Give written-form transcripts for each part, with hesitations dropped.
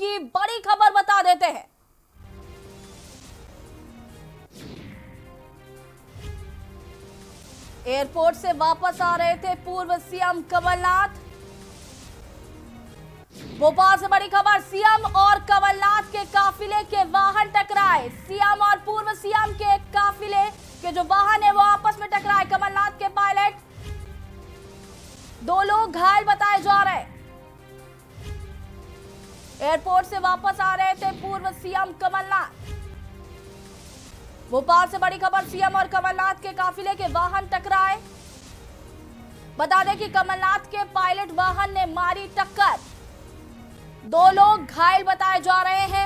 की बड़ी खबर बता देते हैं। एयरपोर्ट से वापस आ रहे थे पूर्व सीएम कमलनाथ। भोपाल से बड़ी खबर, सीएम और कमलनाथ के काफिले के वाहन टकराए। सीएम और पूर्व सीएम के काफिले के जो वाहन है वो आपस में टकराए। कमलनाथ के पायलट, 2 लोग घायल बताए जा रहे। एयरपोर्ट से वापस आ रहे थे पूर्व सीएम कमलनाथ। भोपाल से बड़ी खबर, सीएम और कमलनाथ के काफिले के वाहन टकराए। बता दें कि कमलनाथ के पायलट वाहन ने मारी टक्कर। 2 लोग घायल बताए जा रहे हैं।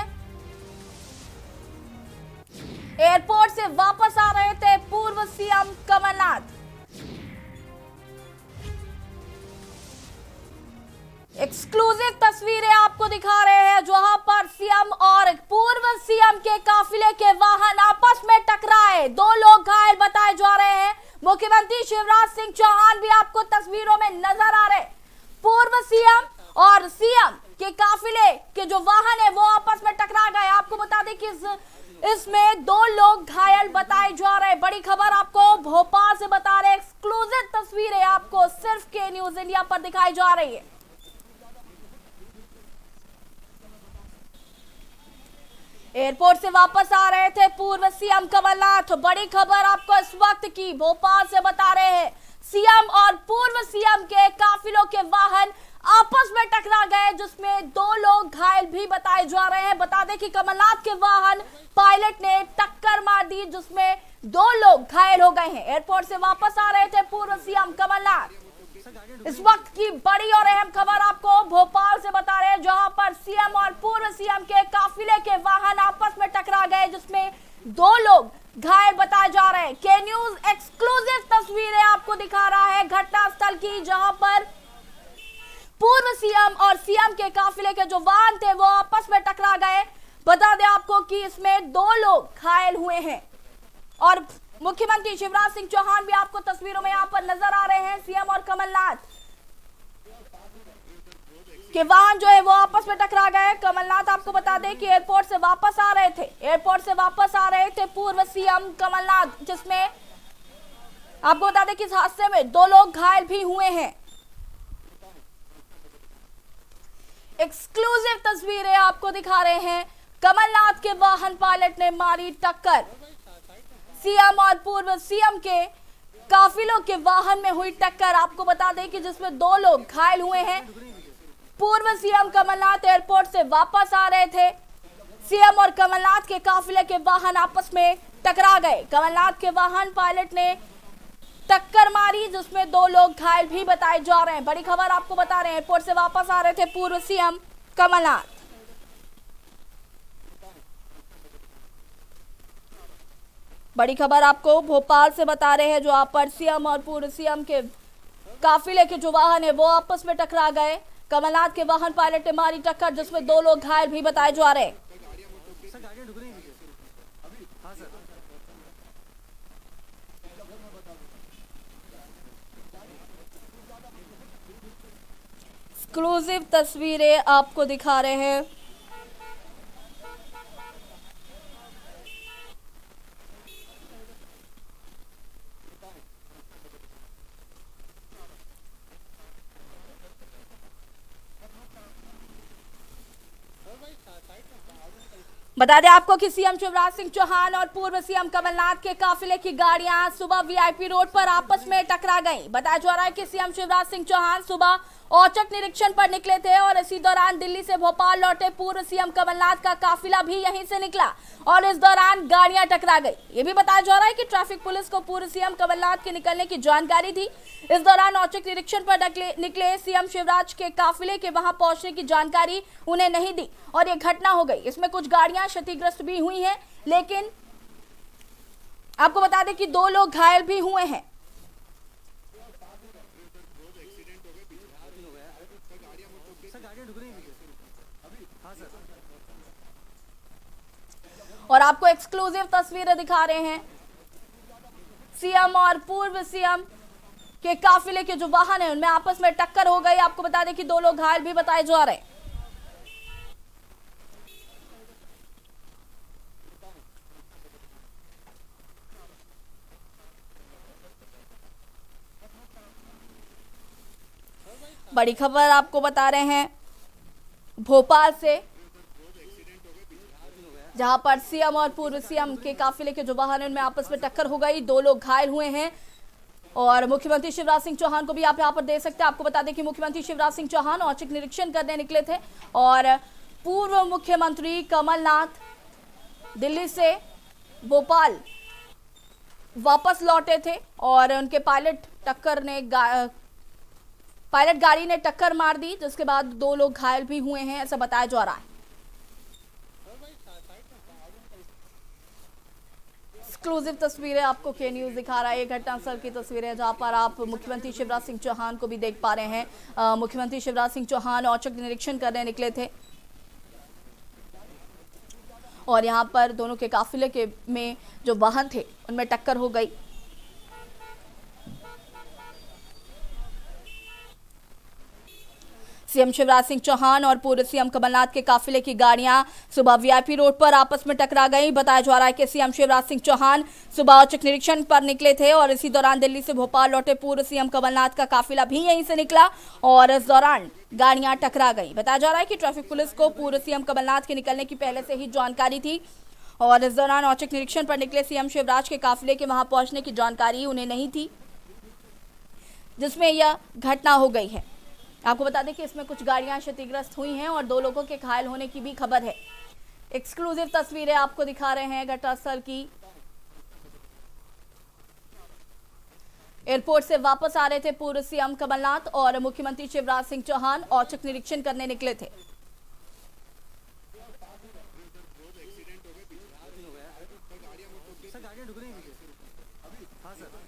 एयरपोर्ट से वापस आ रहे थे पूर्व सीएम कमलनाथ। एक्सक्लूसिव तस्वीरें आपको दिखा रहे हैं जहां पर सीएम और पूर्व सीएम के काफिले के वाहन आपस में टकराए। 2 लोग घायल बताए जा रहे हैं। मुख्यमंत्री शिवराज सिंह चौहान भी आपको तस्वीरों में नजर आ रहे। पूर्व सीएम और सीएम के काफिले के जो वाहन है वो आपस में टकरा गए। आपको बता दें कि इसमें 2 लोग घायल बताए जा रहे हैं। बड़ी खबर आपको भोपाल से बता रहे। एक्सक्लूसिव तस्वीरें आपको सिर्फ के न्यूज इंडिया पर दिखाई जा रही है। एयरपोर्ट से वापस आ रहे थे पूर्व सीएम कमलनाथ। बड़ी खबर आपको इस वक्त की भोपाल से बता रहे हैं। सीएम और पूर्व सीएम के काफिलों के वाहन आपस में टकरा गए जिसमें 2 लोग घायल भी बताए जा रहे हैं। बता दें कि कमलनाथ के वाहन पायलट ने टक्कर मार दी जिसमें 2 लोग घायल हो गए हैं। एयरपोर्ट से वापस आ रहे थे पूर्व सीएम कमलनाथ। इस वक्त की बड़ी और अहम खबर आपको भोपाल से बता रहे हैं जहां पर सीएम और पूर्व सीएम के काफिले के वाहन आपस में टकरा गए जिसमें 2 लोग घायल बताए जा रहे हैं। के न्यूज एक्सक्लूसिव तस्वीरें आपको दिखा रहा है घटनास्थल की जहां पर पूर्व सीएम और सीएम के काफिले के जो वाहन थे वो आपस में टकरा गए। बता दें आपको कि इसमें 2 लोग घायल हुए हैं और मुख्यमंत्री शिवराज सिंह चौहान भी आपको तस्वीरों में यहां पर नजर आ रहे हैं। सीएम और कमलनाथ के वाहन जो है वो आपस में टकरा गए। कमलनाथ आपको बता दें कि एयरपोर्ट से वापस आ रहे थे। एयरपोर्ट से वापस आ रहे थे पूर्व सीएम कमलनाथ जिसमें आपको बता दें कि इस हादसे में 2 लोग घायल भी हुए हैं। एक्सक्लूसिव तस्वीरें आपको दिखा रहे हैं। कमलनाथ के वाहन पायलट ने मारी टक्कर। सीएम और पूर्व सीएम के काफिलों के वाहन में हुई टक्कर। आपको बता दें कि जिसमें 2 लोग घायल हुए हैं। पूर्व सीएम कमलनाथ एयरपोर्ट से वापस आ रहे थे। सीएम और कमलनाथ के काफिले के वाहन आपस में टकरा गए। कमलनाथ के वाहन पायलट ने टक्कर मारी जिसमें 2 लोग घायल भी बताए जा रहे हैं। बड़ी खबर आपको बता रहे हैं। एयरपोर्ट से वापस आ रहे थे पूर्व सीएम कमलनाथ। बड़ी खबर आपको भोपाल से बता रहे हैं जहां पर सीएम और पूर्व सीएम के काफिले के जो वाहन है वो आपस में टकरा गए। कमलनाथ के वाहन पायलट ने मारी टक्कर जिसमें 2 लोग घायल भी बताए जा रहे हैं। एक्सक्लूसिव तस्वीरें आपको दिखा रहे हैं। बता दें आपको कि सीएम शिवराज सिंह चौहान और पूर्व सीएम कमलनाथ के काफिले की गाड़ियां सुबह वीआईपी रोड पर आपस में टकरा गईं। बताया जा रहा है कि सीएम शिवराज सिंह चौहान सुबह औचक निरीक्षण पर निकले थे और इसी दौरान दिल्ली से भोपाल लौटे पूर्व सीएम कमलनाथ का काफिला भी यहीं से निकला और इस दौरान गाड़ियां टकरा गई। ये भी बताया जा रहा है कि ट्रैफिक पुलिस को पूर्व सीएम कमलनाथ के निकलने की जानकारी थी। इस दौरान औचक निरीक्षण पर निकले सीएम शिवराज के काफिले के वहां पहुंचने की जानकारी उन्हें नहीं दी और ये घटना हो गई। इसमें कुछ गाड़ियां क्षतिग्रस्त भी हुई हैं, लेकिन आपको बता दें कि 2 लोग घायल भी हुए हैं। और आपको एक्सक्लूसिव तस्वीरें दिखा रहे हैं। सीएम और पूर्व सीएम के काफिले के जो वाहन है उनमें आपस में टक्कर हो गई। आपको बता दें कि 2 लोग घायल भी बताए जा रहे हैं। बड़ी खबर आपको बता रहे हैं भोपाल से, जहां पर सीएम और पूर्व सीएम के काफिले के जो वाहन है उनमें आपस में टक्कर हो गई, 2 लोग घायल हुए हैं। और मुख्यमंत्री शिवराज सिंह चौहान को भी आप यहां पर देख सकते हैं। आपको बता दें कि मुख्यमंत्री शिवराज सिंह चौहान औचक निरीक्षण करने निकले थे और पूर्व मुख्यमंत्री कमलनाथ दिल्ली से भोपाल वापस लौटे थे और उनके पायलट गाड़ी ने टक्कर मार दी, जिसके बाद 2 लोग घायल भी हुए हैं, ऐसा बताया जा रहा है। एक्सक्लूसिव तस्वीरें आपको के न्यूज दिखा रहा है। ये घटनास्थल की तस्वीरें जहां पर आप मुख्यमंत्री शिवराज सिंह चौहान को भी देख पा रहे हैं। मुख्यमंत्री शिवराज सिंह चौहान औचक निरीक्षण करने निकले थे और यहां पर दोनों के काफिले के में जो वाहन थे उनमें टक्कर हो गई। सीएम शिवराज सिंह चौहान और पूर्व सीएम कमलनाथ के काफिले की गाड़ियां सुबह वीआईपी रोड पर आपस में टकरा गई। बताया जा रहा है कि सीएम शिवराज सिंह चौहान सुबह औचक निरीक्षण पर निकले थे और इसी दौरान दिल्ली से भोपाल लौटे पूर्व सीएम कमलनाथ का काफिला भी यहीं से निकला और इस दौरान गाड़ियां टकरा गई। बताया जा रहा है कि ट्रैफिक पुलिस को पूर्व सीएम कमलनाथ के निकलने की पहले से ही जानकारी थी और इस दौरान औचक निरीक्षण पर निकले सीएम शिवराज के काफिले के वहां पहुंचने की जानकारी उन्हें नहीं थी, जिसमें यह घटना हो गई है। आपको बता दें कि इसमें कुछ गाड़ियां क्षतिग्रस्त हुई हैं और 2 लोगों के घायल होने की भी खबर है। एक्सक्लूसिव तस्वीरें आपको दिखा रहे हैं घटनास्थल की। एयरपोर्ट से वापस आ रहे थे पूर्व सीएम कमलनाथ और मुख्यमंत्री शिवराज सिंह चौहान औचक निरीक्षण करने निकले थे। गाड़ियां ढुक रही हैं। हाँ सर।